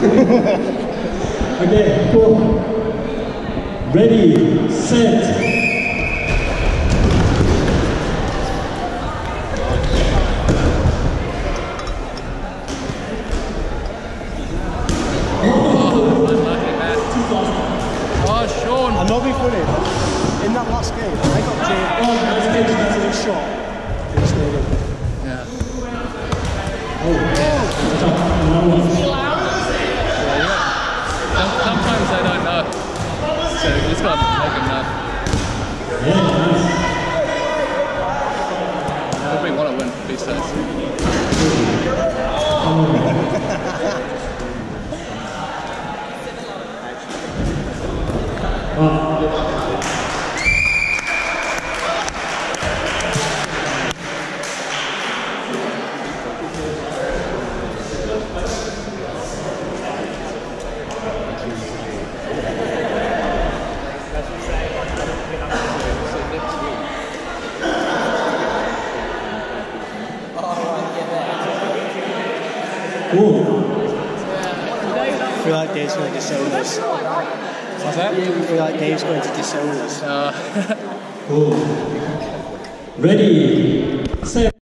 Okay, cool. Ready, set. I'm not being funny, but in that last game, I got to a shot and it stayed in. Yeah. Sometimes I don't know. So you just got to make them know. Yeah, nice. Probably want to win these days. Cool. I feel like Dave's going to disown us. What's that? I feel like Dave's going to disown us. Cool. Ready, set.